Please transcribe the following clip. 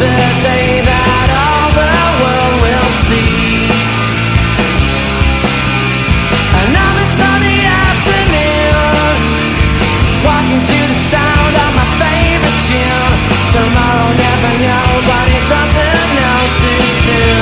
the day that all the world will see. Another sunny afternoon, walking to the sound of my favorite tune. Tomorrow never knows what it doesn't know too soon.